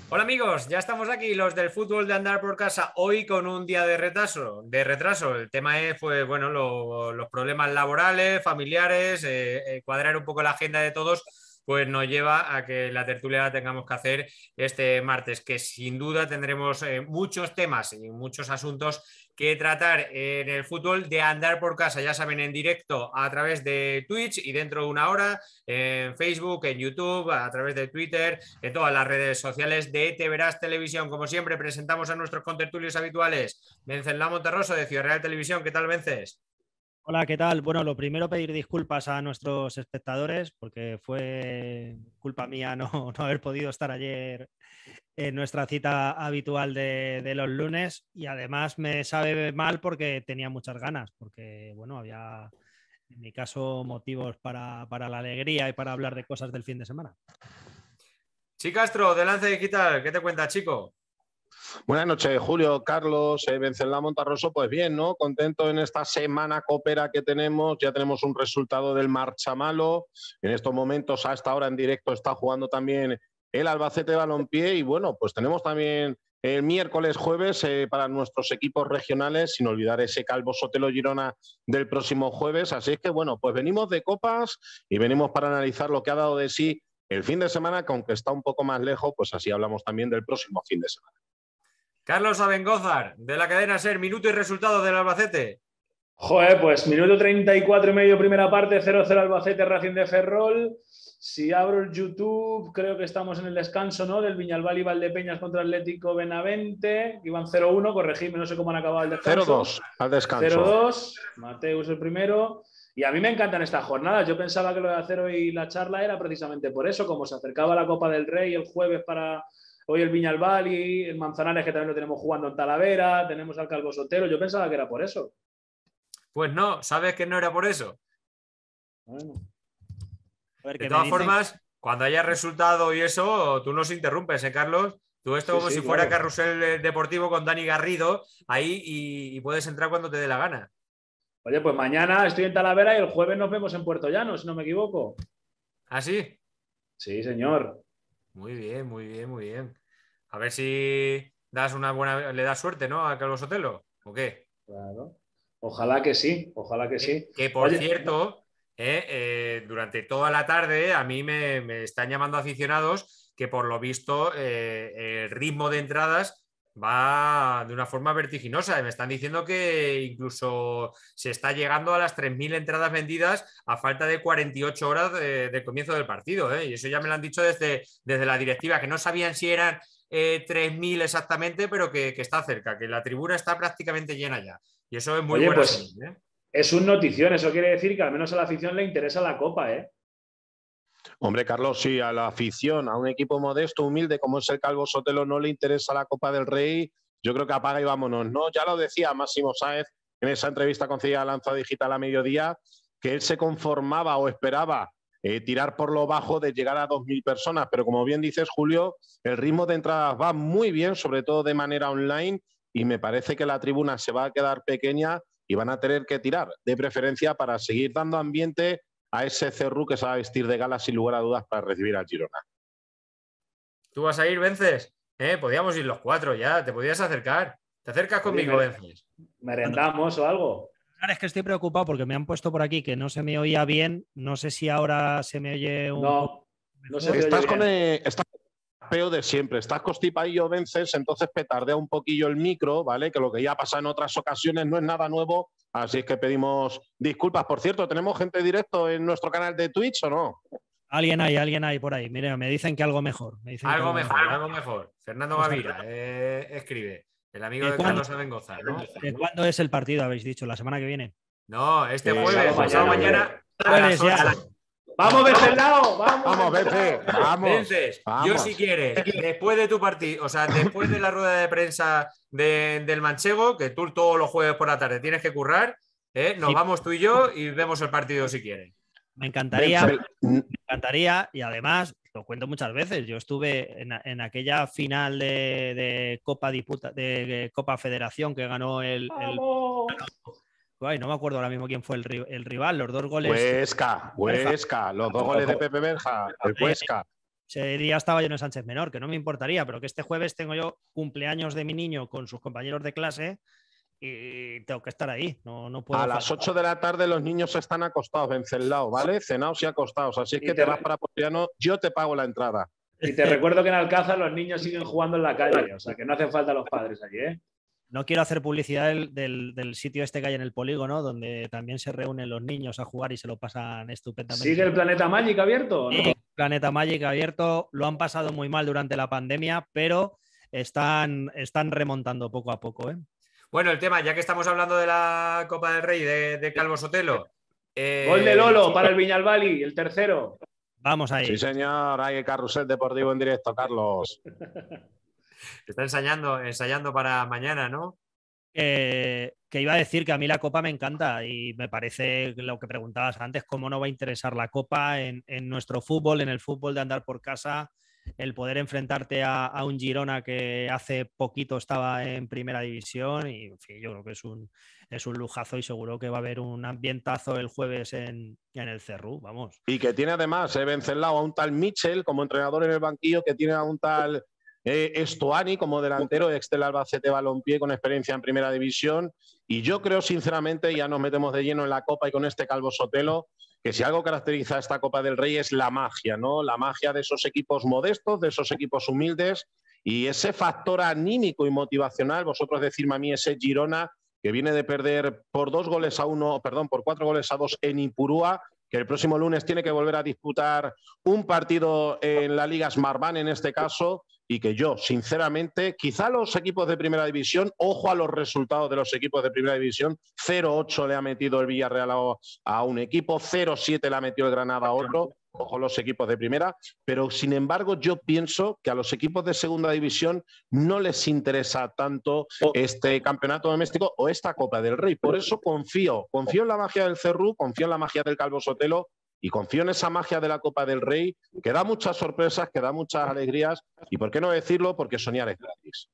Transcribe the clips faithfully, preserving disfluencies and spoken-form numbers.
Hola amigos, ya estamos aquí, los del fútbol de andar por casa, hoy con un día de retraso. De retraso. El tema es, pues, bueno, lo- los problemas laborales, familiares, eh, eh, cuadrar un poco la agenda de todos, pues nos lleva a que la tertulia la tengamos que hacer este martes, que sin duda tendremos eh, muchos temas y muchos asuntos que tratar en el fútbol de andar por casa, ya saben, en directo a través de Twitch y dentro de una hora en Facebook, en YouTube, a través de Twitter, en todas las redes sociales de Te Verás Televisión. Como siempre, presentamos a nuestros contertulios habituales. Venceslao Monterroso de Ciudad Real Televisión. ¿Qué tal, Vences? Hola, ¿qué tal? Bueno, lo primero pedir disculpas a nuestros espectadores porque fue culpa mía no, no haber podido estar ayer en nuestra cita habitual de, de los lunes y además me sabe mal porque tenía muchas ganas, porque bueno, había en mi caso motivos para, para la alegría y para hablar de cosas del fin de semana. Chicastro, de Lance Digital, ¿qué te cuenta, chico? Buenas noches, Julio, Carlos, eh, Venceslao Monterroso. Pues bien, ¿no? Contento en esta semana copera que tenemos. Ya tenemos un resultado del Marchamalo. En estos momentos, a esta hora en directo, está jugando también el Albacete Balompié. Y bueno, pues tenemos también el miércoles, jueves eh, para nuestros equipos regionales, sin olvidar ese Calvo Sotelo Girona del próximo jueves. Así es que bueno, pues venimos de copas y venimos para analizar lo que ha dado de sí el fin de semana, que aunque está un poco más lejos, pues así hablamos también del próximo fin de semana. Carlos Abengózar, de la cadena SER, minuto y resultado del Albacete. Joder, pues minuto treinta y cuatro y medio primera parte, cero cero Albacete, Racing de Ferrol. Si abro el YouTube, creo que estamos en el descanso, ¿no? Del Viñalbal y Valdepeñas contra Atlético Benavente. Iban cero uno, corregidme, no sé cómo han acabado el descanso. cero dos al descanso. cero dos, Mateus el primero. Y a mí me encantan estas jornadas. Yo pensaba que lo de hacer hoy la charla era precisamente por eso, como se acercaba la Copa del Rey el jueves para hoy el Viñalbal y el Manzanares, que también lo tenemos jugando en Talavera, tenemos al Calvo Sotelo. Yo pensaba que era por eso. Pues no, ¿sabes que no era por eso? Bueno. A ver, De que todas me dicen... formas, cuando haya resultado y eso, tú nos interrumpes, ¿eh, Carlos? Tú esto Sí, como sí, si claro. fuera carrusel deportivo con Dani Garrido ahí y, y puedes entrar cuando te dé la gana. Oye, pues mañana estoy en Talavera y el jueves nos vemos en Puerto Llano, si no me equivoco. ¿Ah, sí? Sí, señor. Muy bien, muy bien, muy bien. A ver si das una buena, le das suerte, ¿no? A Carlos Sotelo, ¿o qué? Claro. Ojalá que sí, ojalá que Que, sí. que, por Oye, cierto, eh, eh, durante toda la tarde a mí me, me están llamando aficionados que por lo visto eh, el ritmo de entradas va de una forma vertiginosa. Me están diciendo que incluso se está llegando a las tres mil entradas vendidas a falta de cuarenta y ocho horas de, de comienzo del partido. ¿eh? Y eso ya me lo han dicho desde, desde la directiva, que no sabían si eran eh, tres mil exactamente, pero que, que está cerca, que la tribuna está prácticamente llena ya. Y eso es muy oye, buena pues señal, ¿eh? es un notición. Eso quiere decir que al menos a la afición le interesa la Copa, ¿eh? Hombre, Carlos, sí, a la afición, a un equipo modesto, humilde como es el Calvo Sotelo, no le interesa la Copa del Rey. Yo creo que apaga y vámonos, ¿no? Ya lo decía Máximo Sáez en esa entrevista concedida a Lanza Digital a mediodía, que él se conformaba o esperaba eh, tirar por lo bajo de llegar a dos mil personas. Pero como bien dices, Julio, el ritmo de entradas va muy bien, sobre todo de manera online, y me parece que la tribuna se va a quedar pequeña y van a tener que tirar, de preferencia para seguir dando ambiente a ese Cerru que se va a vestir de gala sin lugar a dudas para recibir al Girona. ¿Tú vas a ir, Vences? ¿Eh? Podíamos ir los cuatro ya, te podías acercar. ¿Te acercas Oye, conmigo, mer Vences? merendamos o algo. Es que estoy preocupado porque me han puesto por aquí que no se me oía bien. No sé si ahora se me oye un No, poco no se mejor. te Estás oye con bien. el, estás peo de siempre, estás constipadillo, Vences, entonces petardea un poquillo el micro, ¿vale? Que lo que ya pasa en otras ocasiones no es nada nuevo, así es que pedimos disculpas. Por cierto, ¿tenemos gente directo en nuestro canal de Twitch o no? Alguien hay, alguien hay por ahí. Mira, me dicen que algo mejor. Me dicen que Algo algo mejor, algo mejor. Fernando Vamos a Gavira eh, escribe. El amigo ¿De de cuándo, Carlos Abengozar, ¿no? ¿De cuándo es el partido, habéis dicho? ¿La semana que viene? No, este Eh, jueves, pasado mañana, mañana, a Jueves las ya. ocho. ¡Vamos, Venceslao! ¡Vamos, Vamos, Vences, Venceslao! vamos. Vences, yo vamos. si quieres, después de tu partido, o sea, después de la rueda de prensa de, del Manchego, que tú todos los jueves por la tarde tienes que currar, ¿eh? Nos Sí. vamos tú y yo y vemos el partido si quieres. Me encantaría, Vences, me encantaría y además lo cuento muchas veces. Yo estuve en, en aquella final de, de Copa Diputa, de Copa Federación que ganó el, el ¡Vamos! ay, no me acuerdo ahora mismo quién fue el, ri- el rival, los dos goles. Huesca, Huesca, los dos goles de Pepe Berja, el Ahí, Huesca. ese día estaba yo en el Sánchez Menor, que no me importaría, pero que este jueves tengo yo cumpleaños de mi niño con sus compañeros de clase y tengo que estar ahí. No, no puedo A las ocho de la tarde los niños están acostados, Venceslao, ¿vale? Cenados y acostados. Así es que te, te vas para Portiano, yo te pago la entrada. Y te recuerdo que en Alcázar los niños siguen jugando en la calle, o sea que no hacen falta los padres allí, ¿eh? No quiero hacer publicidad del, del, del sitio este que hay en el polígono, donde también se reúnen los niños a jugar y se lo pasan estupendamente. ¿Sigue el Planeta Magic abierto o no? Sí, Planeta Magic abierto. Lo han pasado muy mal durante la pandemia, pero están, están remontando poco a poco, ¿eh? Bueno, el tema, ya que estamos hablando de la Copa del Rey de, de Calvo Sotelo. Eh, Gol de Lolo sí, para el Viñalbali, el tercero. Vamos ahí. Sí, señor. Hay carrusel deportivo en directo, Carlos. Está ensayando, ensayando para mañana, ¿no? Eh, que iba a decir que a mí la Copa me encanta y me parece lo que preguntabas antes, cómo no va a interesar la Copa en, en nuestro fútbol, en el fútbol de andar por casa, el poder enfrentarte a, a un Girona que hace poquito estaba en primera división y en fin, yo creo que es un, es un lujazo y seguro que va a haber un ambientazo el jueves en, en el Cerrú, vamos. Y que tiene además, eh, Venceslao, a un tal Mitchell como entrenador en el banquillo, que tiene a un tal eh, Estuani como delantero, ex del Albacete Balompié con experiencia en primera división. Y yo creo sinceramente, ya nos metemos de lleno en la Copa y con este Calvo Sotelo, que si algo caracteriza a esta Copa del Rey es la magia, ¿no? La magia de esos equipos modestos, de esos equipos humildes y ese factor anímico y motivacional, vosotros decirme a mí, ese Girona que viene de perder por dos goles a uno, perdón, por cuatro goles a dos en Ipurúa, que el próximo lunes tiene que volver a disputar un partido en la Liga Smartbank en este caso, y que yo, sinceramente, quizá los equipos de primera división, ojo a los resultados de los equipos de primera división, cero ocho le ha metido el Villarreal a, a un equipo, cero siete le ha metido el Granada a otro, ojo los equipos de primera, pero sin embargo yo pienso que a los equipos de segunda división no les interesa tanto este campeonato doméstico o esta Copa del Rey. Por eso confío, confío en la magia del Cerrú, confío en la magia del Calvo Sotelo y confío en esa magia de la Copa del Rey, que da muchas sorpresas, que da muchas alegrías y por qué no decirlo, porque soñar es gratis.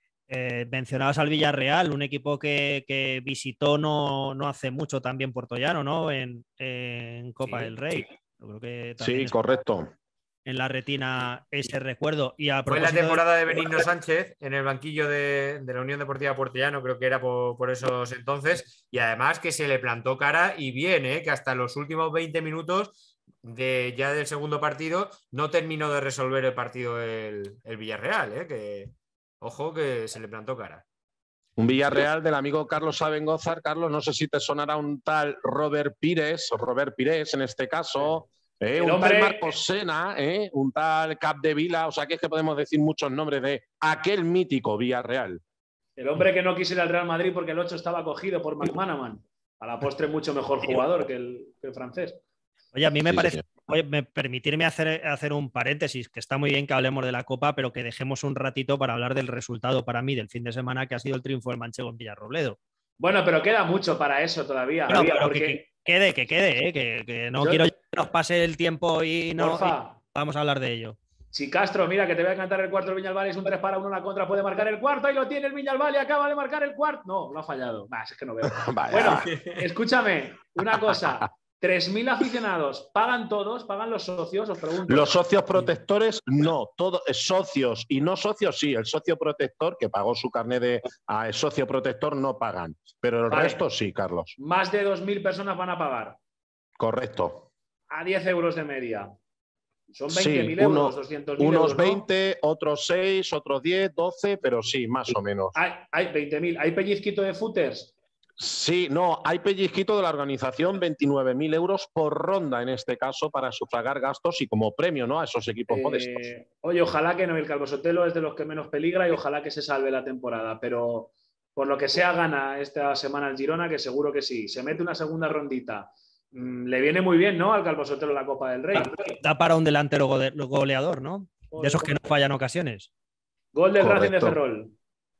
Eh, mencionabas al Villarreal, un equipo que, que visitó no, no hace mucho también Puertollano, ¿no? En, en Copa sí. del Rey. Yo creo que sí, correcto. En la retina ese recuerdo. Y a Fue en la temporada de Benigno Sánchez, en el banquillo de, de la Unión Deportiva Puertollano, creo que era por, por esos entonces, y además que se le plantó cara y bien, ¿eh? Que hasta los últimos veinte minutos de, ya del segundo partido no terminó de resolver el partido el, el Villarreal, ¿eh? Que, ojo, que se le plantó cara. Un Villarreal del amigo Carlos Abengózar. Carlos, no sé si te sonará un tal Robert Pires, o Robert Pires en este caso, eh, un hombre... tal Marcos Sena, eh, un tal Capdevila, o sea que es que podemos decir muchos nombres de aquel mítico Villarreal. El hombre que no quiso ir al Real Madrid porque el ocho estaba cogido por McManaman. A la postre mucho mejor jugador que el, que el francés. Oye, a mí me sí, parece, señor. oye, me, permitirme hacer, hacer un paréntesis, que está muy bien que hablemos de la Copa, pero que dejemos un ratito para hablar del resultado para mí del fin de semana, que ha sido el triunfo del Manchego en Villarrobledo. Bueno, pero queda mucho para eso todavía. Bueno, Javier, pero porque... que, que quede, que quede, ¿eh? que, que no Yo... quiero que nos pase el tiempo y no Porfa. Y vamos a hablar de ello. Si Castro, mira que te voy a cantar el cuarto del Viñalbali, es un tres para uno, una contra, puede marcar el cuarto, ahí lo tiene el Viñalbali, acaba de marcar el cuarto. No, lo ha fallado. Bah, es que no veo. Bueno, escúchame, una cosa. tres mil aficionados, ¿pagan todos? ¿Pagan los socios? Os pregunto. Los socios protectores, no. Todos socios y no socios, sí. El socio protector, que pagó su carnet de a socio protector, no pagan. Pero el vale. resto sí, Carlos. Más de dos mil personas van a pagar. Correcto. A diez euros de media. Son veinte mil sí, euros, uno, doscientos mil unos euros, veinte, ¿no? Otros seis, otros diez, doce, pero sí, más o menos. Hay, hay veinte mil. ¿Hay pellizquito de footers? Sí, no, hay pellizquito de la organización, veintinueve mil euros por ronda en este caso para sufragar gastos y como premio, ¿no? A esos equipos eh, modestos. Oye, ojalá que no, el Calvo Sotelo es de los que menos peligra y ojalá que se salve la temporada, pero por lo que sea gana esta semana el Girona, que seguro que sí. Se mete una segunda rondita. Le viene muy bien, ¿no? Al Calvo Sotelo la Copa del Rey. Da para un delantero goleador, ¿no? De esos que no fallan ocasiones. Gol del Racing de Ferrol.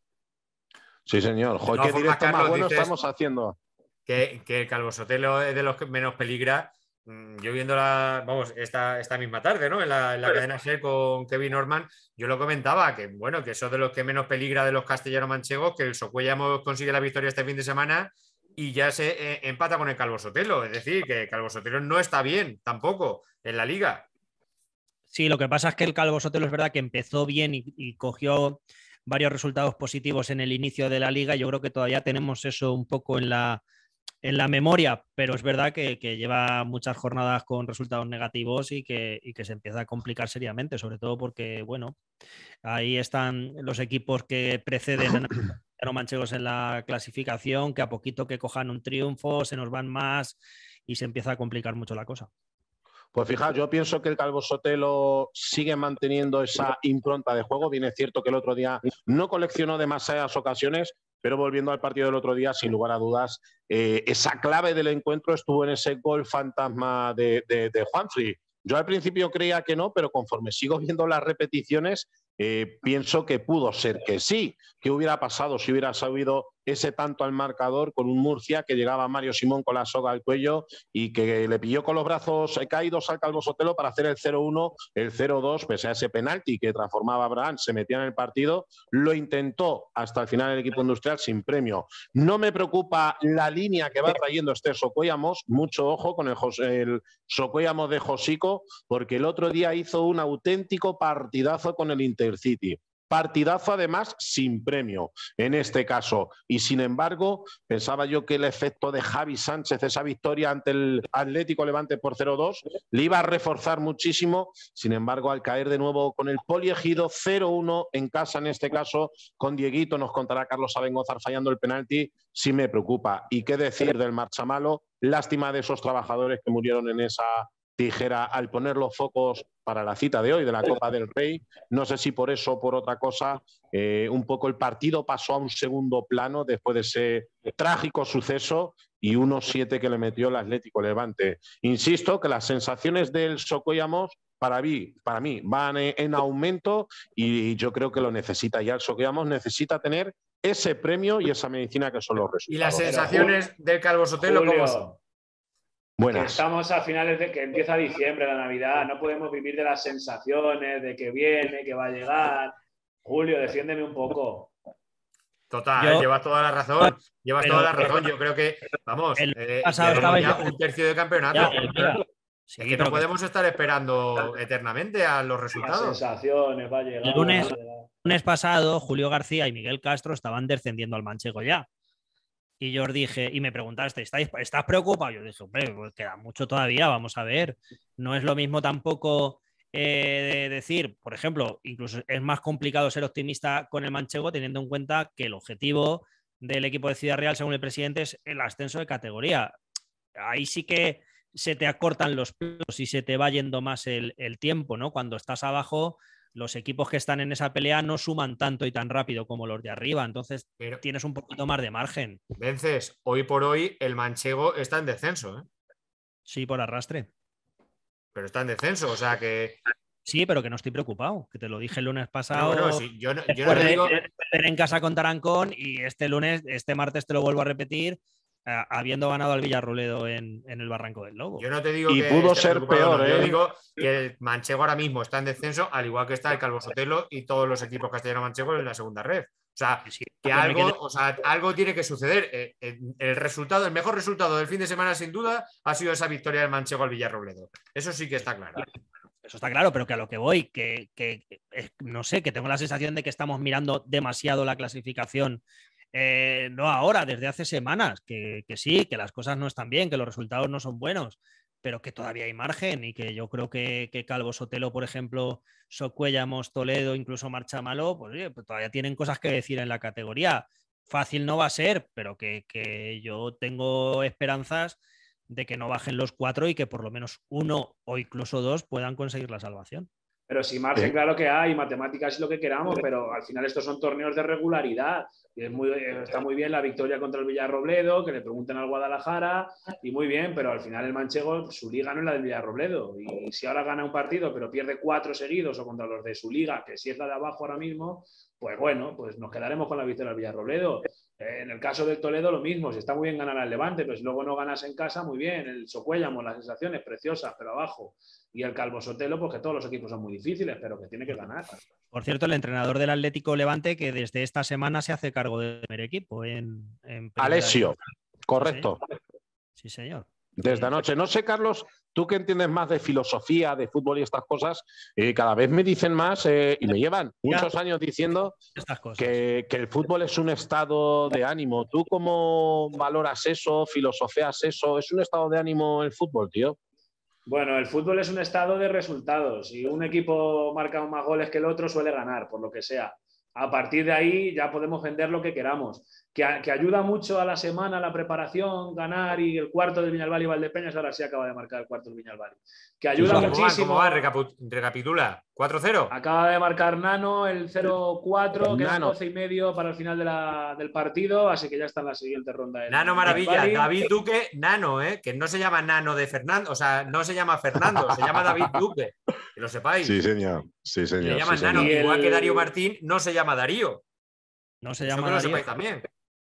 Sí, señor. Joder, qué directo Carlos, más bueno estamos haciendo. Que, que el Calvo Sotelo es de los que menos peligra. Yo viendo la, vamos, esta, esta misma tarde, ¿no? En la, en la cadena SER con Kevin Norman, yo lo comentaba, que bueno, que eso de los que menos peligra de los castellanos-manchegos, que el Socuellamos consigue la victoria este fin de semana y ya se eh, empata con el Calvo Sotelo. Es decir, que Calvo Sotelo no está bien tampoco en la liga. Sí, lo que pasa es que el Calvo Sotelo es verdad que empezó bien y, y cogió varios resultados positivos en el inicio de la liga. Yo creo que todavía tenemos eso un poco en la, en la memoria, pero es verdad que, que lleva muchas jornadas con resultados negativos y que, y que se empieza a complicar seriamente, sobre todo porque, bueno, ahí están los equipos que preceden a los manchegos en la clasificación, que a poquito que cojan un triunfo se nos van más y se empieza a complicar mucho la cosa. Pues fijaos, yo pienso que el Calvo Sotelo sigue manteniendo esa impronta de juego. Bien es cierto que el otro día no coleccionó demasiadas ocasiones, pero volviendo al partido del otro día, sin lugar a dudas, eh, esa clave del encuentro estuvo en ese gol fantasma de, de, de Juanfrey. Yo al principio creía que no, pero conforme sigo viendo las repeticiones, eh, pienso que pudo ser que sí. ¿Qué hubiera pasado si hubiera sabido ese tanto al marcador con un Murcia que llegaba a Mario Simón con la soga al cuello y que le pilló con los brazos caídos al Calvo Sotelo para hacer el cero uno, el cero dos, pese a ese penalti que transformaba a Abraham, se metía en el partido, lo intentó hasta el final el equipo industrial sin premio. No me preocupa la línea que va trayendo este Socuellamos, mucho ojo con el, el Socuellamos de Josico, porque el otro día hizo un auténtico partidazo con el Intercity. Partidazo además sin premio en este caso y sin embargo pensaba yo que el efecto de Javi Sánchez, esa victoria ante el Atlético Levante por cero dos, le iba a reforzar muchísimo. Sin embargo, al caer de nuevo con el Poliegido cero uno en casa, en este caso con Dieguito, nos contará Carlos Abengozar fallando el penalti, sí me preocupa. Y qué decir del Marchamalo, lástima de esos trabajadores que murieron en esa tijera al poner los focos para la cita de hoy de la Copa del Rey. No sé si por eso o por otra cosa, eh, un poco el partido pasó a un segundo plano después de ese trágico suceso y uno siete que le metió el Atlético Levante. Insisto que las sensaciones del Socuellamos para mí, para mí van en aumento y yo creo que lo necesita ya. El Socuellamos necesita tener ese premio y esa medicina que son los resultados. ¿Y las sensaciones del Calvo Sotelo cómo son? Buenas. Que estamos a finales de que empieza diciembre, la Navidad, no podemos vivir de las sensaciones, de que viene, que va a llegar. Julio, defiéndeme un poco. Total, Yo, llevas toda la razón, llevas pero, toda la razón. Yo creo que, vamos, el eh, pasado llevamos ya yo... un tercio de campeonato. Ya, mira, sí, es que no podemos que... estar esperando eternamente a los resultados. Las sensaciones, va a llegar. El lunes, va a llegar. lunes pasado, Julio García y Miguel Castro estaban descendiendo al manchego ya. Y yo os dije, y me preguntaste, ¿estás, ¿estás preocupado? Yo dije, hombre, pues queda mucho todavía, vamos a ver. No es lo mismo tampoco eh, de decir, por ejemplo, incluso es más complicado ser optimista con el manchego teniendo en cuenta que el objetivo del equipo de Ciudad Real, según el presidente, es el ascenso de categoría. Ahí sí que se te acortan los plazos y se te va yendo más el, el tiempo, ¿no? Cuando estás abajo, los equipos que están en esa pelea no suman tanto y tan rápido como los de arriba, entonces pero, tienes un poquito más de margen. Vences, hoy por hoy el manchego está en descenso, ¿eh? Sí, por arrastre. Pero está en descenso, o sea que... Sí, pero que no estoy preocupado, que te lo dije el lunes pasado. Bueno, bueno, sí, yo no, yo no te digo... de, en casa con Tarancón y este lunes, este martes te lo vuelvo a repetir, Uh, habiendo ganado al Villarroledo en, en el Barranco del Lobo. Yo no te digo y que pudo ser peor, no. ¿eh? Yo digo que el manchego ahora mismo está en descenso, al igual que está el Calvo Sotelo y todos los equipos castellano-manchegos en la segunda red. O sea, sí, que algo, quede... o sea, algo tiene que suceder. Eh, eh, el resultado, el mejor resultado del fin de semana, sin duda, ha sido esa victoria del manchego al Villarrobledo. Eso sí que está claro. Eso está claro, pero que a lo que voy, que, que, que no sé, que tengo la sensación de que estamos mirando demasiado la clasificación. Eh, no ahora, desde hace semanas, que, que sí, que las cosas no están bien, que los resultados no son buenos, pero que todavía hay margen y que yo creo que, que Calvo Sotelo, por ejemplo, Socuellamos, Toledo, incluso Marchamalo, pues, oye, pues todavía tienen cosas que decir en la categoría. Fácil no va a ser, pero que, que yo tengo esperanzas de que no bajen los cuatro y que por lo menos uno o incluso dos puedan conseguir la salvación. Pero sí, margen, claro que hay, matemáticas es lo que queramos, pero al final estos son torneos de regularidad. Y es muy, está muy bien la victoria contra el Villarrobledo, que le pregunten al Guadalajara, y muy bien, pero al final el manchego, su liga no es la del Villarrobledo. Y si ahora gana un partido, pero pierde cuatro seguidos o contra los de su liga, que sí es la de abajo ahora mismo, pues bueno, pues nos quedaremos con la victoria del Villarrobledo. En el caso del Toledo lo mismo, si está muy bien ganar al Levante, pero si luego no ganas en casa, muy bien. El Socuellamos, las sensaciones preciosas, pero abajo. Y el Calvo Sotelo, pues que todos los equipos son muy difíciles, pero que tiene que ganar. Por cierto, el entrenador del Atlético Levante, que desde esta semana se hace cargo del primer equipo. En, en Alessio, correcto. Sí, sí, señor. Desde anoche. No sé, Carlos, tú que entiendes más de filosofía, de fútbol y estas cosas, eh, cada vez me dicen más eh, y me llevan muchos años diciendo estas cosas. Que, que el fútbol es un estado de ánimo. ¿Tú cómo valoras eso, filosofeas eso? ¿Es un estado de ánimo el fútbol, tío? Bueno, el fútbol es un estado de resultados. Si un equipo marca más goles que el otro, suele ganar, por lo que sea. A partir de ahí ya podemos vender lo que queramos. Que, que ayuda mucho a la semana, la preparación, ganar y el cuarto del Viñalbal y Valdepeñas, ahora sí acaba de marcar el cuarto del Viñalbal. Que ayuda ¿Cómo muchísimo. va? ¿Cómo va? Recapitula. ¿cuatro cero? Acaba de marcar Nano el cero cuatro, que es doce y medio para el final de la, del partido, así que ya está en la siguiente ronda. Del, Nano Maravilla, del David Duque, Nano, ¿eh? Que no se llama Nano de Fernando, o sea, no se llama Fernando, se llama David Duque, que lo sepáis. Sí, señor. Sí, señor. Le llaman sí, Nano, señor. igual el... que Darío Martín no se llama Darío. No se Eso llama que lo Darío. sepáis también.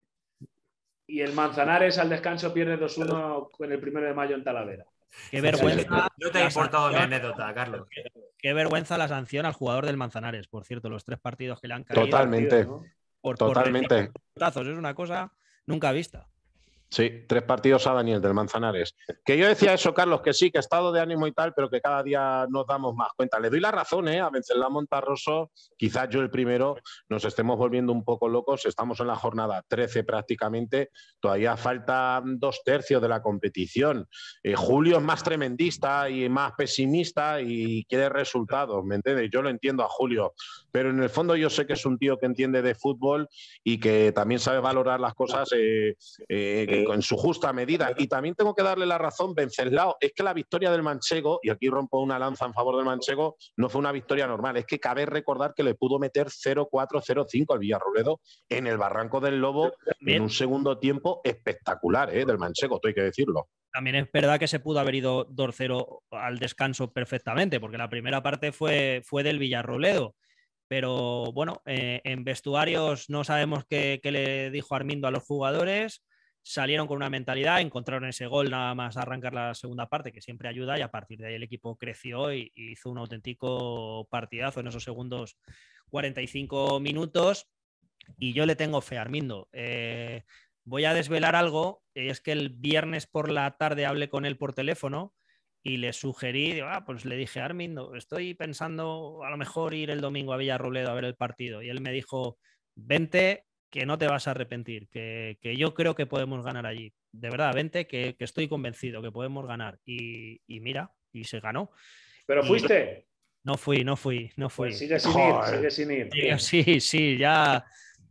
Y el Manzanares al descanso pierde dos uno en el primero de mayo en Talavera. Qué vergüenza. No te ha importado mi anécdota, Carlos. Qué, qué vergüenza la sanción al jugador del Manzanares, por cierto, los tres partidos que le han caído. Totalmente. ¿no? Por, Totalmente. Por es una cosa nunca vista. Sí, tres partidos a Daniel del Manzanares. Que yo decía eso, Carlos, que sí, que estado de ánimo y tal, pero que cada día nos damos más cuenta. Le doy la razón, ¿eh? A Venceslao Monterroso, quizás yo el primero, nos estemos volviendo un poco locos. Estamos en la jornada trece prácticamente, todavía faltan dos tercios de la competición. Eh, Julio es más tremendista y más pesimista y quiere resultados, ¿me entiendes? Yo lo entiendo a Julio, pero en el fondo yo sé que es un tío que entiende de fútbol y que también sabe valorar las cosas eh, eh, en su justa medida. Y también tengo que darle la razón, Venceslao, es que la victoria del Manchego, y aquí rompo una lanza en favor del Manchego, no fue una victoria normal, es que cabe recordar que le pudo meter cero cuatro, cero cinco al Villarrobledo en el Barranco del Lobo en un segundo tiempo espectacular, ¿eh? Del Manchego, todo hay que decirlo. También es verdad que se pudo haber ido dos cero al descanso perfectamente, porque la primera parte fue, fue del Villarrobledo. Pero bueno, eh, en vestuarios no sabemos qué, qué le dijo Armindo a los jugadores. Salieron con una mentalidad, encontraron ese gol nada más arrancar la segunda parte, que siempre ayuda, y a partir de ahí el equipo creció y, y hizo un auténtico partidazo en esos segundos cuarenta y cinco minutos. Y yo le tengo fe a Armindo. Eh, voy a desvelar algo, y es que el viernes por la tarde hablé con él por teléfono y le sugerí, ah, pues le dije, Armindo, estoy pensando a lo mejor ir el domingo a Villarrobledo a ver el partido. Y él me dijo, vente, que no te vas a arrepentir, que, que yo creo que podemos ganar allí. De verdad, vente, que, que estoy convencido que podemos ganar. Y, y mira, y se ganó. ¿Pero y fuiste? No fui, no fui, no fui. Pues sigue sin ir, sigue sin ir. Sí, sí, ya...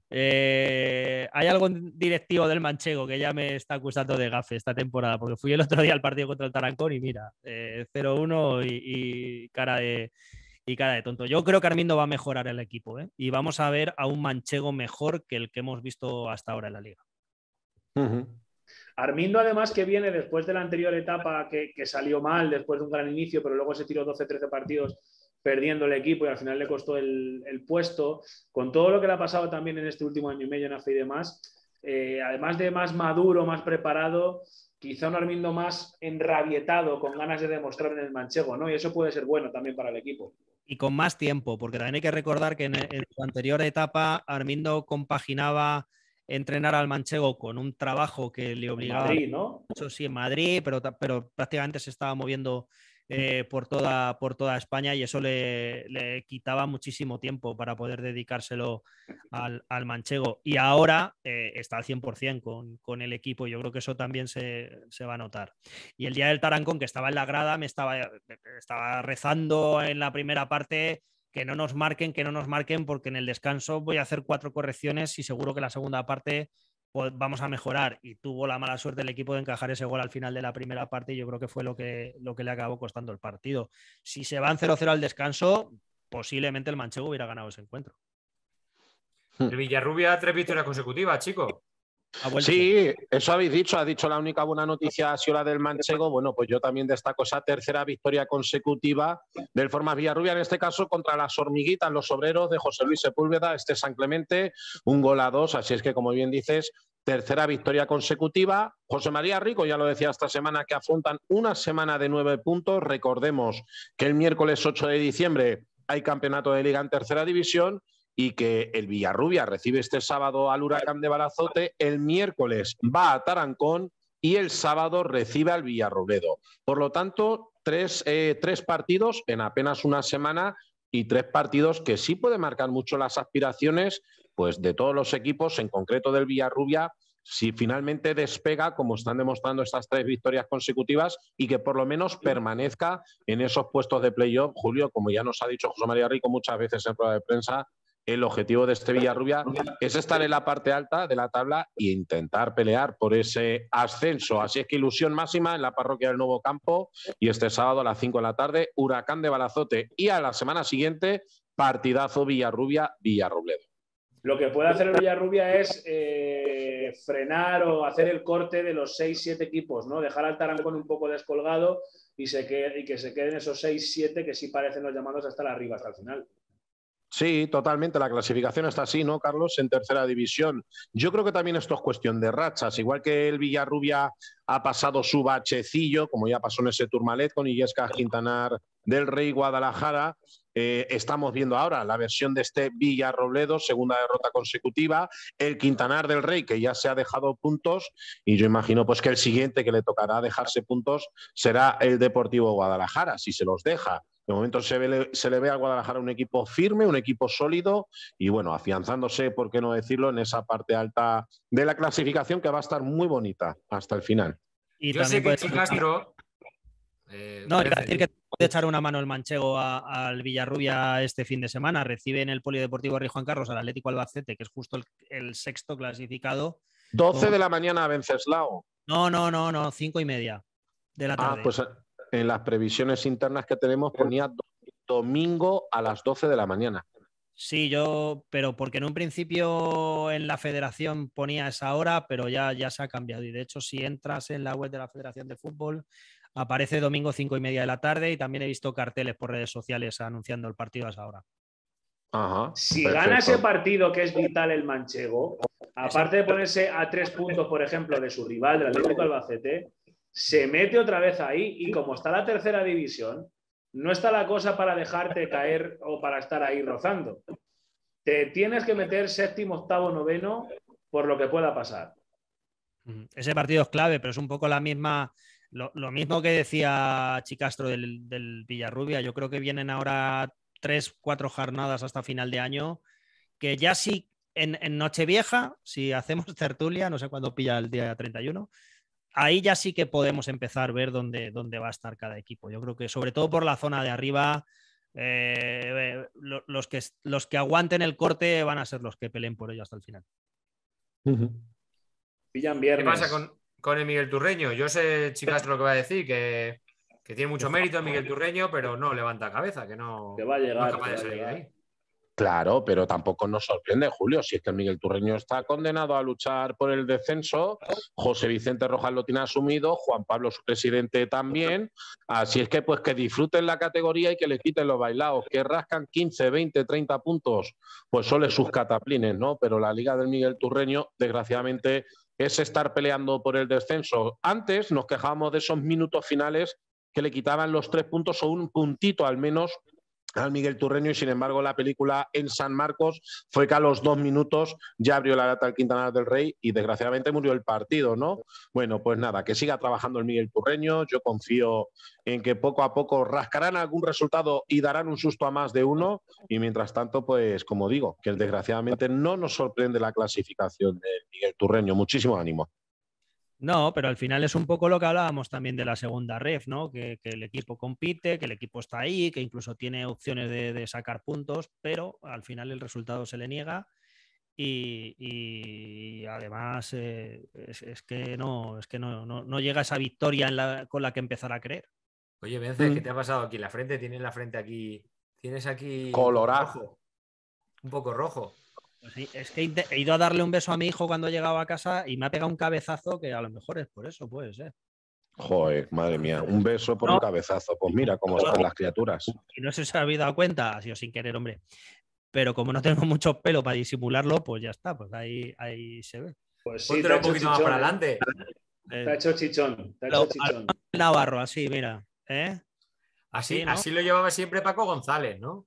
Eh, hay algún directivo del Manchego que ya me está acusando de gafe esta temporada, porque fui el otro día al partido contra el Tarancón y mira, eh, cero uno y, y cara de... y cara de tonto. Yo creo que Armindo va a mejorar el equipo, ¿eh? Y vamos a ver a un Manchego mejor que el que hemos visto hasta ahora en la liga. Uh-huh. Armindo, además, que viene después de la anterior etapa que, que salió mal, después de un gran inicio, pero luego se tiró doce trece partidos perdiendo el equipo y al final le costó el, el puesto. Con todo lo que le ha pasado también en este último año y medio en A F E y demás, eh, además de más maduro, más preparado, quizá un Armindo más enrabietado, con ganas de demostrar en el Manchego, ¿no? Y eso puede ser bueno también para el equipo. Y con más tiempo, porque también hay que recordar que en, en su anterior etapa Armindo compaginaba entrenar al Manchego con un trabajo que le obligaba... Madrid, ¿no? Eso sí, en Madrid, pero, pero prácticamente se estaba moviendo eh, por, toda, por toda España y eso le, le quitaba muchísimo tiempo para poder dedicárselo al, al Manchego. Y ahora eh, está al cien por cien con, con el equipo. Yo creo que eso también se, se va a notar. Y el día del Tarancón, que estaba en la grada, me estaba, estaba rezando en la primera parte que no nos marquen, que no nos marquen, porque en el descanso voy a hacer cuatro correcciones y seguro que la segunda parte pues, vamos a mejorar. Y tuvo la mala suerte el equipo de encajar ese gol al final de la primera parte y yo creo que fue lo que, lo que le acabó costando el partido. Si se van cero cero al descanso, posiblemente el Manchego hubiera ganado ese encuentro. El Villarrubia, tres victorias consecutivas, chicos. Sí, eso habéis dicho, ha dicho la única buena noticia ha sido la del Manchego. Bueno, pues yo también destaco esa tercera victoria consecutiva del Formas Villarrubia, en este caso contra las hormiguitas, los obreros de José Luis Sepúlveda, este San Clemente, un gol a dos, así es que como bien dices, tercera victoria consecutiva. José María Rico, ya lo decía esta semana, que afrontan una semana de nueve puntos. Recordemos que el miércoles ocho de diciembre hay campeonato de liga en tercera división y que el Villarrubia recibe este sábado al Huracán de Balazote, el miércoles va a Tarancón y el sábado recibe al Villarrobledo. Por lo tanto, tres, eh, tres partidos en apenas una semana y tres partidos que sí puede marcar mucho las aspiraciones pues, de todos los equipos, en concreto del Villarrubia, si finalmente despega, como están demostrando estas tres victorias consecutivas, y que por lo menos permanezca en esos puestos de playoff. Julio, como ya nos ha dicho José María Rico muchas veces en prueba de prensa, el objetivo de este Villarrubia es estar en la parte alta de la tabla e intentar pelear por ese ascenso. Así es que ilusión máxima en la parroquia del Nuevo Campo, y este sábado a las cinco de la tarde, Huracán de Balazote, y a la semana siguiente, partidazo Villarrubia-Villarrobledo. Lo que puede hacer el Villarrubia es eh, frenar o hacer el corte de los seis siete equipos, ¿no? Dejar al Tarancón un poco descolgado y, se quede, y que se queden esos seis siete que sí parecen los llamados hasta arriba, hasta el final. Sí, totalmente. La clasificación está así, ¿no, Carlos? En tercera división. Yo creo que también esto es cuestión de rachas. Igual que el Villarrubia ha pasado su bachecillo, como ya pasó en ese Tourmalet con Illescas, Quintanar del Rey, Guadalajara. Eh, estamos viendo ahora la versión de este Villarrobledo, segunda derrota consecutiva. El Quintanar del Rey, que ya se ha dejado puntos. Y yo imagino pues, que el siguiente que le tocará dejarse puntos será el Deportivo Guadalajara, si se los deja. De momento se, ve, se le ve al Guadalajara un equipo firme, un equipo sólido y, bueno, afianzándose, por qué no decirlo, en esa parte alta de la clasificación, que va a estar muy bonita hasta el final. Y Yo sé que Chicastro... Eh, no, iba a decir que puede echar una mano el manchego a, al Villarrubia este fin de semana. Recibe en el Polideportivo Rey Juan Carlos al Atlético Albacete, que es justo el, el sexto clasificado. doce de la mañana a Venceslao. No, no, no, no, cinco y media de la tarde. Ah, pues en las previsiones internas que tenemos ponía domingo a las doce de la mañana. Sí, yo, pero porque en un principio en la federación ponía esa hora, pero ya, ya se ha cambiado. Y de hecho, si entras en la web de la Federación de Fútbol, aparece domingo cinco y media de la tarde, y también he visto carteles por redes sociales anunciando el partido a esa hora. Ajá, si perfecto. Gana ese partido, que es vital el manchego, aparte de ponerse a tres puntos, por ejemplo, de su rival, del Atlético Albacete, se mete otra vez ahí, y como está la tercera división, no está la cosa para dejarte caer o para estar ahí rozando. Te tienes que meter séptimo, octavo, noveno por lo que pueda pasar. Ese partido es clave, pero es un poco la misma, lo, lo mismo que decía Chicastro del, del Villarrubia. Yo creo que vienen ahora tres, cuatro jornadas hasta final de año, que ya sí, en, en Nochevieja, si hacemos tertulia, no sé cuándo pilla el día treinta y uno, ahí ya sí que podemos empezar a ver dónde, dónde va a estar cada equipo. Yo creo que sobre todo por la zona de arriba, eh, los, que, los que aguanten el corte van a ser los que peleen por ello hasta el final. Uh-huh. Pillan viernes. ¿Qué pasa con, con el Miguel Turreño? Yo sé, chicas, lo que va a decir, que, que tiene mucho mérito el Miguel Turreño, pero no levanta cabeza, que no, que va a llegar, no es capaz que de va a salir llegar. ahí. Claro, pero tampoco nos sorprende, Julio, si es que el Miguel Turreño está condenado a luchar por el descenso. José Vicente Rojas lo tiene asumido, Juan Pablo, su presidente, también. Así es que pues que disfruten la categoría y que le quiten los bailados, que rascan quince, veinte, treinta puntos, pues son sus cataplines, ¿no? Pero la Liga del Miguel Turreño, desgraciadamente, es estar peleando por el descenso. Antes nos quejábamos de esos minutos finales que le quitaban los tres puntos o un puntito al menos al Miguel Turreño, y sin embargo la película en San Marcos fue que a los dos minutos ya abrió la lata el Quintanar del Rey y desgraciadamente murió el partido, ¿no? Bueno, pues nada, que siga trabajando el Miguel Turreño. Yo confío en que poco a poco rascarán algún resultado y darán un susto a más de uno, y mientras tanto, pues como digo, que desgraciadamente no nos sorprende la clasificación del Miguel Turreño. Muchísimo ánimo. No, pero al final es un poco lo que hablábamos también de la segunda ref, ¿no? Que, que el equipo compite, que el equipo está ahí, que incluso tiene opciones de, de sacar puntos, pero al final el resultado se le niega y, y además eh, es, es que no, es que no, no, no llega esa victoria en la, con la que empezar a creer. Oye, Vence, ¿qué te ha pasado aquí en la frente? Tienes la frente aquí, tienes aquí colorado, rojo, un poco rojo. Pues sí, es que he ido a darle un beso a mi hijo cuando llegaba a casa y me ha pegado un cabezazo que a lo mejor es por eso, puede ser. Joder, madre mía, un beso por no. un cabezazo. Pues mira cómo están las criaturas. Y no sé si os habéis dado cuenta, ha sido sin querer, hombre. Pero como no tengo mucho pelo para disimularlo, pues ya está, pues ahí, ahí se ve. Pues sí, póntelo un poquito chichón, más para adelante. Te ha hecho chichón. Te ha hecho chichón. Navarro, así, mira. ¿eh? Así, así, ¿no? así lo llevaba siempre Paco González, ¿no?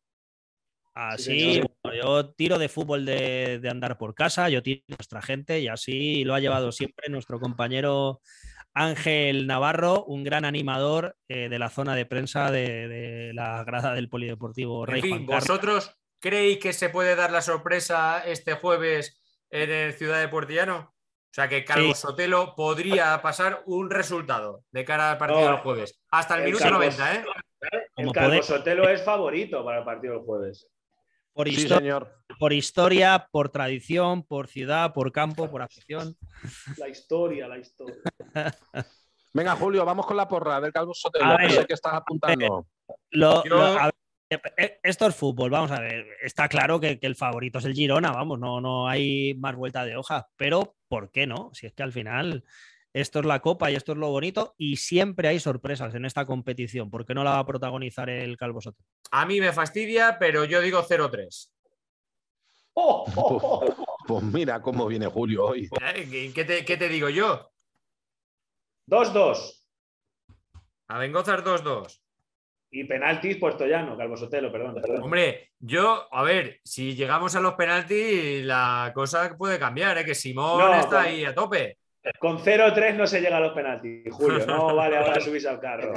Así, sí, bueno, yo tiro de fútbol de, de andar por casa, yo tiro de nuestra gente, y así lo ha llevado siempre nuestro compañero Ángel Navarro, un gran animador eh, de la zona de prensa de, de la grada del Polideportivo Rey En fin, Juan Carlos. ¿vosotros creéis que se puede dar la sorpresa este jueves en el Ciudad de Puertillano? O sea, que Calvo Sí. Sotelo podría pasar un resultado de cara al partido No, del jueves. Hasta el, el minuto Calvo- noventa, ¿eh? El Como Calvo poder- Sotelo es favorito para el partido del jueves. por, Sí, histo- señor. por historia, por tradición, por ciudad, por campo, por afición. La historia, la historia. Venga, Julio, vamos con la porra del Calvo Sotelo, A que ver. sé que estás apuntando. Lo- Yo- lo- a ver, eh, esto es fútbol, vamos a ver. Está claro que, que el favorito es el Girona, vamos, no, no hay más vuelta de hoja. Pero, ¿por qué no? Si es que al final esto es la Copa y esto es lo bonito y siempre hay sorpresas en esta competición. ¿Por qué no la va a protagonizar el Calvo Sotelo? A mí me fastidia, pero yo digo cero tres. ¡Oh, oh, oh! Pues mira cómo viene Julio hoy. ¿Eh? ¿Qué te, qué te digo yo? dos dos. A Bengozas dos dos. Y penaltis puesto ya, no, Calvo Sotelo, perdón. perdón. Hombre, yo, a ver, si llegamos a los penaltis, la cosa puede cambiar, ¿eh? Que Simón No, está con- ahí a tope. Con cero tres no se llega a los penaltis, Julio. No vale ahora subirse al carro.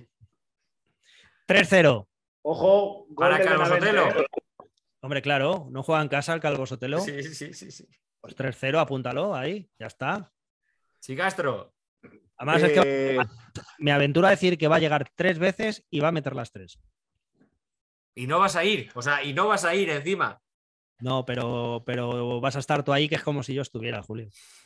tres cero. Ojo, gol Para del Calvo Benavente, Sotelo. ¿eh? Hombre, claro, no juega en casa el Calvo Sotelo. Sí, sí, sí, sí. Pues tres cero, apúntalo ahí, ya está. Sí, Castro. Además, es que Eh, me aventuro a decir que va a llegar tres veces y va a meter las tres. Y no vas a ir, o sea, y no vas a ir encima. No, pero, pero vas a estar tú ahí, que es como si yo estuviera, Julio.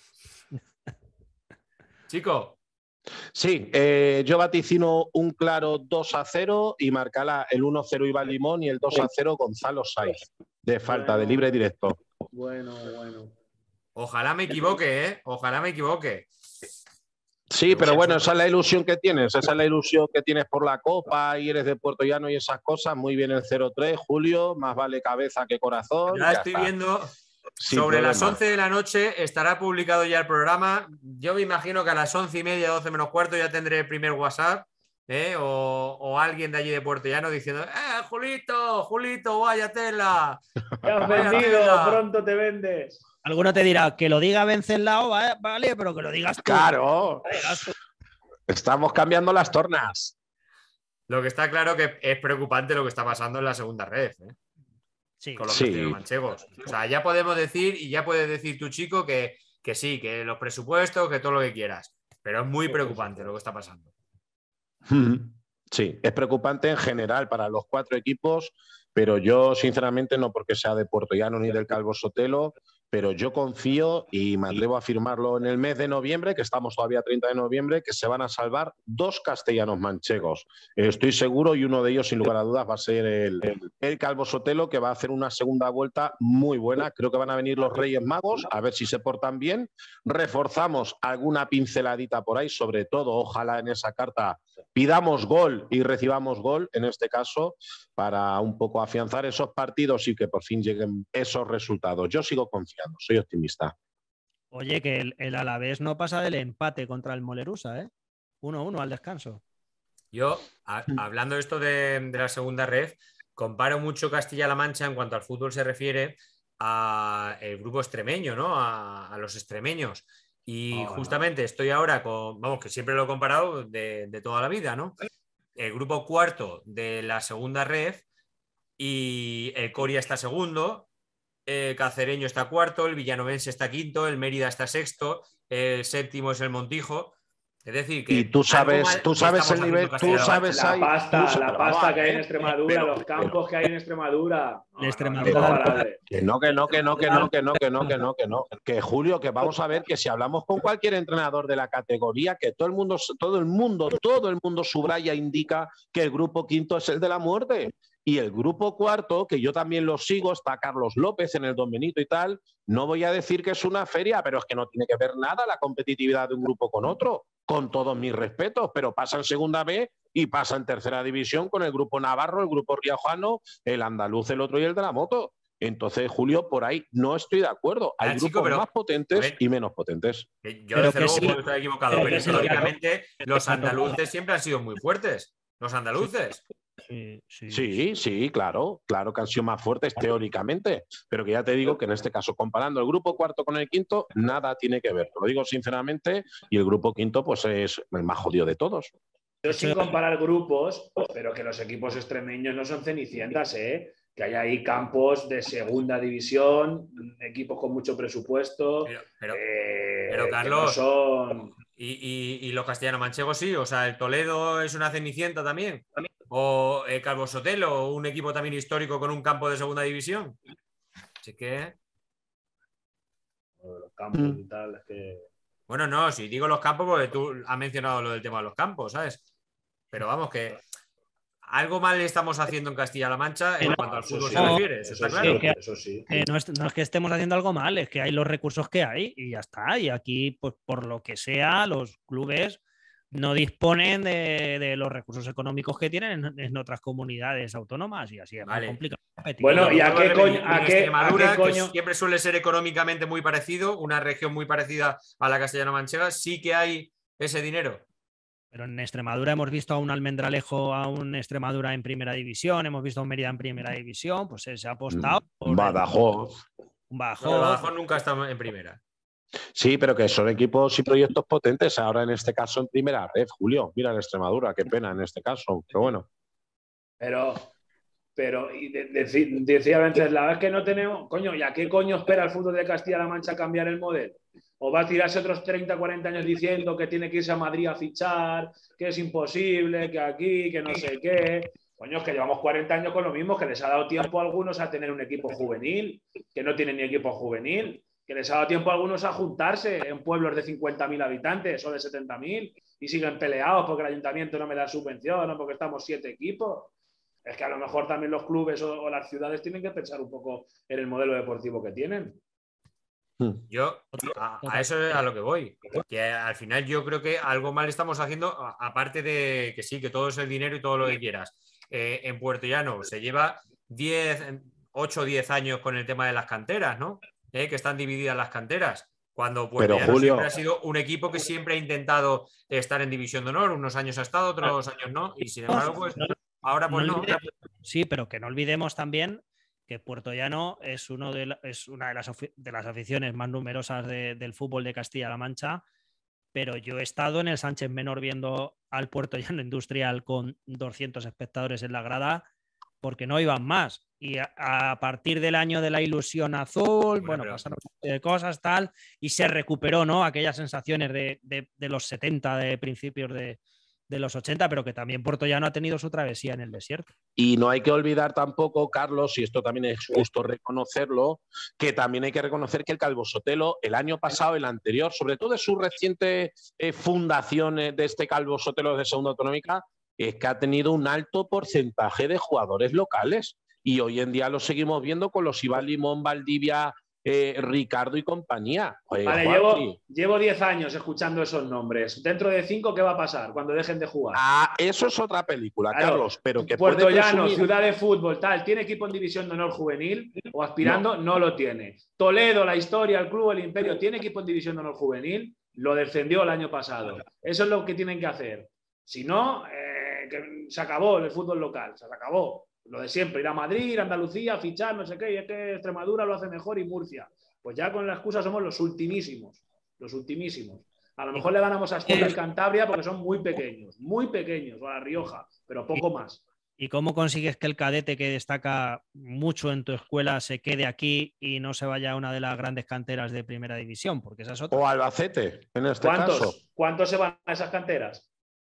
Chico, sí, eh, yo vaticino un claro dos a cero y marcará el uno cero Iván Limón y el dos a cero Gonzalo Saiz, de falta, de libre directo. Bueno, bueno. ojalá me equivoque, ¿eh? Ojalá me equivoque. Sí, pero bueno, esa es la ilusión que tienes, esa es la ilusión que tienes por la Copa y eres de Puerto Llano y esas cosas. Muy bien el cero tres, Julio, más vale cabeza que corazón. Ya ya estoy está. viendo. Sin Sobre las problema. once de la noche estará publicado ya el programa. Yo me imagino que a las once y media, doce menos cuarto, ya tendré el primer WhatsApp, ¿eh? o, o alguien de allí de Puerto Llano diciendo: ¡Eh, Julito, Julito, vaya tela! Te has Vaya vendido, tela. pronto te vendes. Alguno te dirá que lo diga Venceslao, va- vale, pero que lo digas tú. Claro, Que lo digas tú. estamos cambiando las tornas. Lo que está claro que es preocupante lo que está pasando en la segunda red, ¿eh? Sí. Con los Sí. vecinos manchegos. O sea, ya podemos decir, y ya puedes decir tu chico, que, que sí, que los presupuestos, que todo lo que quieras. Pero es muy preocupante lo que está pasando. Sí, es preocupante en general para los cuatro equipos, pero yo sinceramente no porque sea de Puerto Llano ni del Calvo Sotelo, pero yo confío y me atrevo a afirmarlo en el mes de noviembre, que estamos todavía a treinta de noviembre, que se van a salvar dos castellanos manchegos. Estoy seguro y uno de ellos sin lugar a dudas va a ser el, el, el Calvo Sotelo, que va a hacer una segunda vuelta muy buena. Creo que van a venir los Reyes Magos, a ver si se portan bien. Reforzamos alguna pinceladita por ahí, sobre todo, ojalá en esa carta pidamos gol y recibamos gol, en este caso, para un poco afianzar esos partidos y que por fin lleguen esos resultados. Yo sigo confiando, soy optimista. Oye, que el, el Alavés no pasa del empate contra el Molerusa, ¿eh? uno uno al descanso. Yo, a, hablando de esto de, de la segunda red, comparo mucho Castilla-La Mancha en cuanto al fútbol se refiere al grupo extremeño, ¿no? A, a los extremeños. Y Oh, justamente no. estoy ahora con, vamos, que siempre lo he comparado de, de toda la vida, ¿no? El grupo cuarto de la segunda red y el Coria está segundo, el Cacereño está cuarto, el Villanovense está quinto, el Mérida está sexto, el séptimo es el Montijo. Es decir, que y tú sabes, mal tú sabes el nivel, tú sabes la ahí, pasta, tú, la pasta vamos, que hay en eh, Extremadura, pero, los campos pero, que hay en Extremadura. No, de Extremadura. No, no, no, comparable. Que no, que no, que no, que no, que no, que no, que no, que no. Que Julio, que vamos a ver que si hablamos con cualquier entrenador de la categoría, que todo el mundo, todo el mundo, todo el mundo subraya e indica que el grupo quinto es el de la muerte. Y el grupo cuarto, que yo también lo sigo, está Carlos López en el Don Benito y tal. No voy a decir que es una feria, pero es que no tiene que ver nada la competitividad de un grupo con otro, con todos mis respetos, pero pasa en segunda B y pasa en tercera división con el grupo Navarro, el grupo riojano, el andaluz, el otro y el de la moto. Entonces, Julio, por ahí no estoy de acuerdo. Hay Ah, grupos chico, pero, más potentes y menos potentes. Yo, Pero desde que luego, sí, puedo estar equivocado, pero pero que sí, históricamente claro. los andaluces siempre han sido muy fuertes. Los andaluces. Sí, sí, sí, sí, claro, claro que han sido más fuertes teóricamente, pero que ya te digo que en este caso, comparando el grupo cuarto con el quinto, nada tiene que ver, te lo digo sinceramente, y el grupo quinto pues es el más jodido de todos. Yo sin comparar grupos, pero que los equipos extremeños no son cenicientas, ¿eh? Que hay ahí campos de segunda división, equipos con mucho presupuesto, pero, pero, eh, pero Carlos, que no son... y, y, y los castellano-manchegos sí, o sea, el Toledo es una cenicienta también, o el Calvo Sotelo, un equipo también histórico con un campo de segunda división. Así que... Los campos y tal, es que... Bueno, no, si digo los campos porque tú has mencionado lo del tema de los campos, ¿sabes? Pero vamos, que algo mal le estamos haciendo en Castilla-La Mancha en no, cuanto al fútbol sí, se refiere, eso, eso está sí, claro. Que, eso sí. que no, es, no es que estemos haciendo algo mal, es que hay los recursos que hay y ya está. Y aquí, pues por lo que sea, los clubes no disponen de, de los recursos económicos que tienen en, en otras comunidades autónomas y así es Vale. muy complicado. Bueno, ¿y a qué coño? En ¿A qué, Extremadura, a qué coño? que siempre suele ser económicamente muy parecido, una región muy parecida a la castellano-manchega, sí que hay ese dinero. Pero en Extremadura hemos visto a un Almendralejo, a un Extremadura en primera división, hemos visto a un Mérida en primera división, pues se ha apostado por Badajoz. Un Badajoz. No, Badajoz nunca está en primera. Sí, pero que son equipos y proyectos potentes. Ahora en este caso en primera red, Julio. Mira en Extremadura, qué pena en este caso. Pero bueno. Pero, pero y de, de, decía Venceslao, es que no tenemos. Coño, ¿y a qué coño espera el fútbol de Castilla-La Mancha cambiar el modelo? ¿O va a tirarse otros treinta, cuarenta años diciendo que tiene que irse a Madrid a fichar, que es imposible, que aquí, que no sé qué? Coño, es que llevamos cuarenta años con lo mismo, que les ha dado tiempo a algunos a tener un equipo juvenil, que no tienen ni equipo juvenil, que les ha dado tiempo a algunos a juntarse en pueblos de cincuenta mil habitantes o de setenta mil y siguen peleados porque el ayuntamiento no me da subvención o porque estamos siete equipos. Es que a lo mejor también los clubes o, o las ciudades tienen que pensar un poco en el modelo deportivo que tienen. Yo a, a eso es a lo que voy, que al final yo creo que algo mal estamos haciendo, aparte de que sí, que todo es el dinero y todo lo que quieras. Eh, en Puerto Llano se lleva diez, ocho o diez años con el tema de las canteras, ¿no? Eh, que están divididas las canteras. Cuando Puerto Llano Julio... siempre ha sido un equipo que siempre ha intentado estar en División de Honor, unos años ha estado, otros años no, y sin embargo, pues ahora pues no. no. Sí, pero que no olvidemos también que Puerto Llano es, uno de la, es una de las, de las aficiones más numerosas de, del fútbol de Castilla-La Mancha, pero yo he estado en el Sánchez Menor viendo al Puerto Llano Industrial con doscientos espectadores en la grada porque no iban más. Y a, a partir del año de la ilusión azul, bueno, bueno pero... pasaron cosas tal, y se recuperó, ¿no? Aquellas sensaciones de, de, de los setenta, de principios de, de los ochenta, pero que también Puerto Llano ha tenido su travesía en el desierto. Y no hay que olvidar tampoco, Carlos, y esto también es justo reconocerlo, que también hay que reconocer que el Calvo Sotelo, el año pasado, el anterior, sobre todo de su reciente eh, fundación eh, de este Calvo Sotelo de Segunda Autonómica, es que ha tenido un alto porcentaje de jugadores locales. Y hoy en día lo seguimos viendo con los Iván Limón, Valdivia, eh, Ricardo y compañía. Oye, vale, llevo, llevo diez años escuchando esos nombres. Dentro de cinco, ¿qué va a pasar cuando dejen de jugar? Ah, eso es otra película, claro, Carlos. Pero que Puerto Llano, presumir... ciudad de fútbol, tal, ¿tiene equipo en División de Honor juvenil o aspirando? No. no lo tiene. Toledo, la historia, el club, el Imperio, ¿tiene equipo en División de Honor juvenil? Lo descendió el año pasado. Eso es lo que tienen que hacer. Si no, eh, que se acabó el fútbol local, se acabó. Lo de siempre, ir a Madrid, ir a Andalucía, fichar, no sé qué, y es que Extremadura lo hace mejor y Murcia. Pues ya con la excusa somos los ultimísimos, los ultimísimos. A lo mejor le ganamos a Astorga y Cantabria porque son muy pequeños, muy pequeños, o a La Rioja, pero poco más. ¿Y cómo consigues que el cadete que destaca mucho en tu escuela se quede aquí y no se vaya a una de las grandes canteras de primera división? Porque esa es otra. O Albacete, en este ¿Cuántos, caso. ¿Cuántos se van a esas canteras?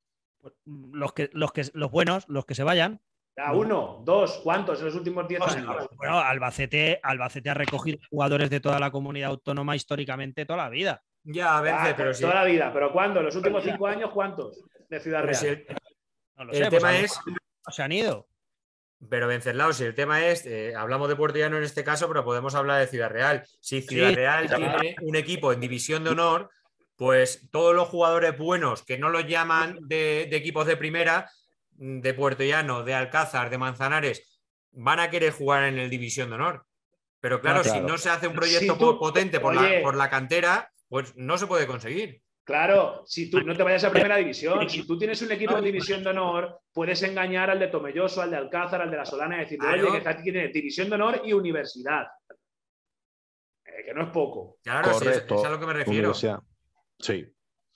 Los, que, los, que, los buenos, los que se vayan. ¿A uno? ¿Dos? ¿Cuántos en los últimos diez años? Bueno, Albacete, Albacete ha recogido jugadores de toda la comunidad autónoma históricamente toda la vida. Ya, a veces, ah, pero sí. sí. Toda la vida. ¿Pero cuándo? ¿En los últimos cinco años cuántos? De Ciudad Real. Si el, no lo el sé, tema pues es... Se han ido. Pero Venceslao, si el tema es, eh, hablamos de Puerto Llano en este caso, pero podemos hablar de Ciudad Real. Si Ciudad sí, Real tiene un equipo en División de Honor, pues todos los jugadores buenos que no los llaman de, de equipos de primera, de Puerto Llano, de Alcázar, de Manzanares, van a querer jugar en el División de Honor. Pero claro, no, claro. si no se hace un proyecto si tú, potente por, oye, la, por la cantera, pues no se puede conseguir. Claro, si tú no te vayas a primera división, si tú tienes un equipo en división de honor, puedes engañar al de Tomelloso, al de Alcázar, al de La Solana y decirle, Claro. oye, que aquí tiene división de honor y universidad. Eh, que no es poco. Claro, sí, es, Correcto. es a lo que me refiero. Universidad. Sí.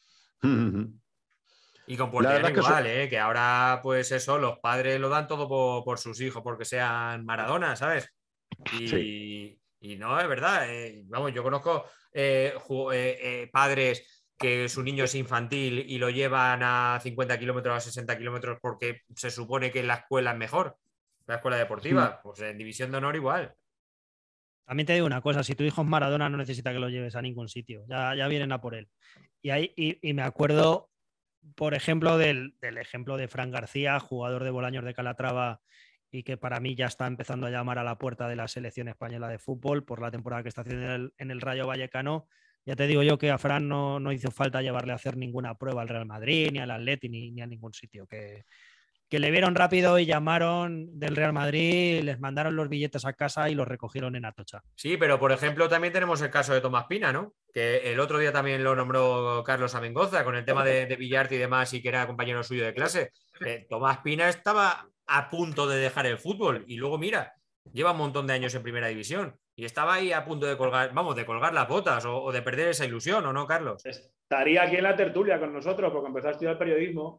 Y con La Portugal verdad que igual, eso- ¿eh? Que ahora, pues eso, los padres lo dan todo por, por sus hijos, porque sean Maradona, ¿sabes? Y, Sí. y no, es verdad. eh, vamos, yo conozco eh, ju- eh, eh, padres que su niño es infantil y lo llevan a cincuenta kilómetros, a sesenta kilómetros, porque se supone que la escuela es mejor, la escuela deportiva. Pues en división de honor igual. También te digo una cosa, si tu hijo es Maradona no necesita que lo lleves a ningún sitio, ya, ya vienen a por él. Y, ahí, y, y me acuerdo, por ejemplo, del, del ejemplo de Fran García, jugador de Bolaños de Calatrava y que para mí ya está empezando a llamar a la puerta de la selección española de fútbol por la temporada que está haciendo en el, en el Rayo Vallecano. Ya te digo yo que a Fran no, no hizo falta llevarle a hacer ninguna prueba al Real Madrid, ni al Atleti, ni, ni a ningún sitio, que, que le vieron rápido y llamaron del Real Madrid, les mandaron los billetes a casa y los recogieron en Atocha. Sí, pero por ejemplo también tenemos el caso de Tomás Pina, ¿no? Que el otro día también lo nombró Carlos Amengoza con el tema de, de Villarte y demás y que era compañero suyo de clase. Eh, Tomás Pina estaba a punto de dejar el fútbol y luego mira, lleva un montón de años en primera división y estaba ahí a punto de colgar, vamos, de colgar las botas o, o de perder esa ilusión, ¿o no, Carlos? Estaría aquí en la tertulia con nosotros porque empezó a estudiar periodismo.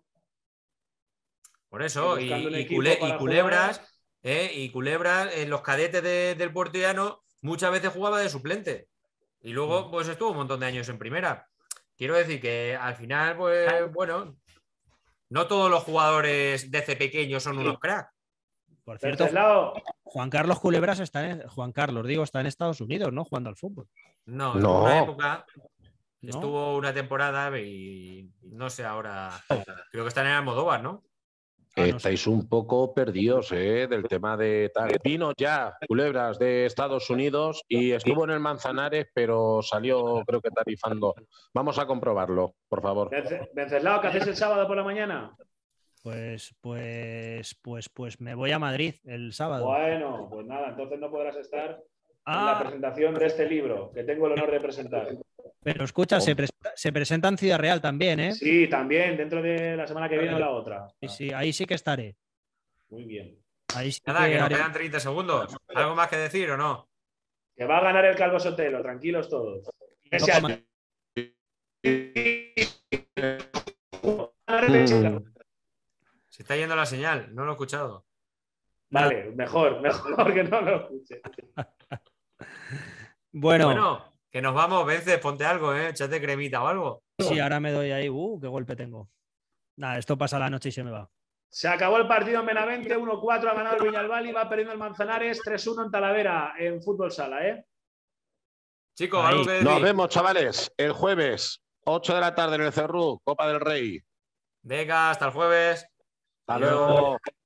Por eso, y, buscando un y, equipo culé- y para culebras, jugar. eh, y culebras en los cadetes de- del Puertollano muchas veces jugaba de suplente. Y luego, pues estuvo un montón de años en primera. Quiero decir que al final, pues bueno, no todos los jugadores de ese pequeño son unos cracks. Por cierto, Venceslao, Juan Carlos Culebras está en, Juan Carlos, digo, está en Estados Unidos, ¿no? Jugando al fútbol. No, estuvo una No. época, ¿No? estuvo una temporada y no sé ahora, creo que están en Almodóvar, ¿no? Ah, no sé. Estáis un poco perdidos ¿eh? Del tema de tal. Vino ya Culebras de Estados Unidos y estuvo en el Manzanares, pero salió creo que tarifando. Vamos a comprobarlo, por favor. Vence- Venceslao, ¿qué haces el sábado por la mañana? Pues, pues, pues, pues me voy a Madrid el sábado. Bueno, pues nada, entonces no podrás estar en la Ah, presentación de este libro que tengo el honor de presentar. pero escucha, se, pres- se presenta en Ciudad Real también, ¿eh? Sí, también, dentro de la semana que viene o la otra. Sí, sí, ahí sí que estaré. Muy bien. Ahí sí Nada, que nos haré- quedan treinta segundos. ¿Algo más que decir o no? Que va a ganar el Calvo Sotelo, tranquilos todos. Que se Toma. Se está yendo la señal, no lo he escuchado. Vale, mejor, mejor que no lo escuche. Bueno, Bueno, que nos vamos, Vences, ponte algo, ¿eh? Échate cremita o algo. sí, ahora me doy ahí. Uh, qué golpe tengo. Nada, esto pasa la noche y se me va. Se acabó el partido en Benavente, uno cuatro ha ganado el Viñalbal y va perdiendo el Manzanares, tres uno en Talavera, en fútbol sala, ¿eh? Chicos, Ahí. algo que decir. Nos vemos, chavales, el jueves, ocho de la tarde en el Cerrú, Copa del Rey. Venga, hasta el jueves. Hasta Adiós. luego.